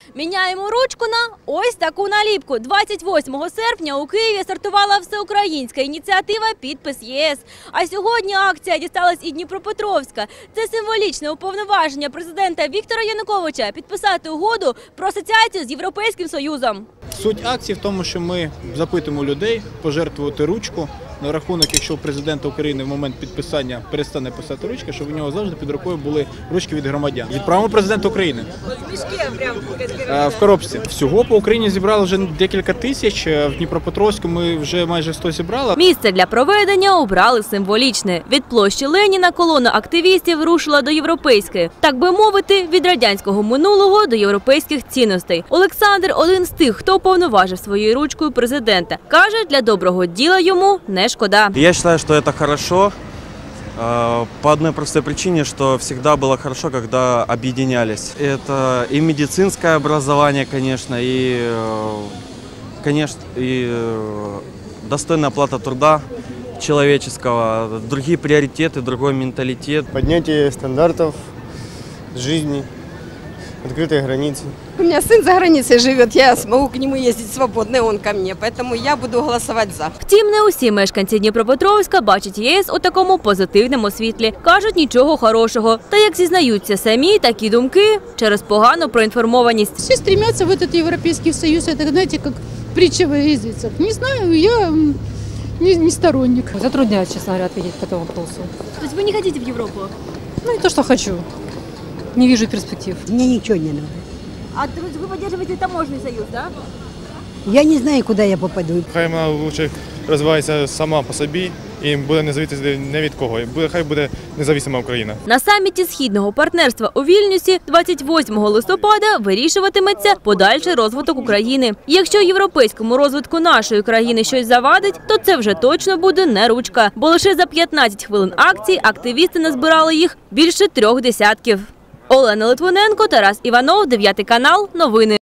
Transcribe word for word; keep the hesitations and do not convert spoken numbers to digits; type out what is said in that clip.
Міняємо ручку на ось таку наліпку. двадцять восьмого серпня у Києві стартувала всеукраїнська ініціатива «Підпис ЄС». А сьогодні акція дісталась і Дніпропетровська. Це символічне уповноваження президента Віктора Януковича підписати угоду про асоціацію з Європейським Союзом. Суть акції в тому, що ми запитуємо людей пожертвувати ручку на рахунок, якщо у президента України в момент підписання перестане писати ручки, щоб у нього завжди під рукою були ручки від громадян. Відправимо президента України. В коробці. Всього по Україні зібрали вже декілька тисяч, в Дніпропетровську ми вже майже сто зібрали. Місце для проведення обрали символічне. Від площі Леніна колона активістів рушила до європейської. Так би мовити, від радянського минулого до європейських цінностей. Олександр – один з тих, хто повноважив своєю ручкою президента. Каже, для доброго діла йому не шкода. Я считаю, что это хорошо по одной простой причине, что всегда было хорошо, когда объединялись. Это и медицинское образование, конечно, и, конечно, и достойная оплата труда человеческого, другие приоритеты, другой менталитет. Поднятие стандартов жизни, открытые границы. У меня сын за границей живет, я смогу к нему ездить свободно, и он ко мне, поэтому я буду голосовать за. Втім, не усі мешканці Дніпропетровська бачать ЄС у такому позитивному світлі. Кажуть, нічого хорошого. Та як зізнаються самі, такі думки через погану проінформованість. Всі стремятся в этот Европейский Союз, это, знаете, как притча во языцах. Не знаю, я не, не сторонник. Затрудняюсь, честно говоря, ответить по этому вопросу. То есть вы не хотите в Европу? Ну, не то, что хочу. Не вижу перспектив. Мне ничего не надо. А вы поддерживаете таможенный союз, да? Я не знаю, куда я попаду. Хай вона краще розвивається сама по собі і буде не зависити не від кого. Хай буде незалежна Україна. На саміті Східного партнерства у Вільнюсі двадцять восьмого листопада вирішуватиметься подальший розвиток України. Якщо європейському розвитку нашої країни щось завадить, то це вже точно буде не ручка. Бо лише за п'ятнадцять хвилин акції активісти назбирали їх більше трьох десятків. Олена Литвиненко, Тарас Іванов, дев'ятий канал, новини.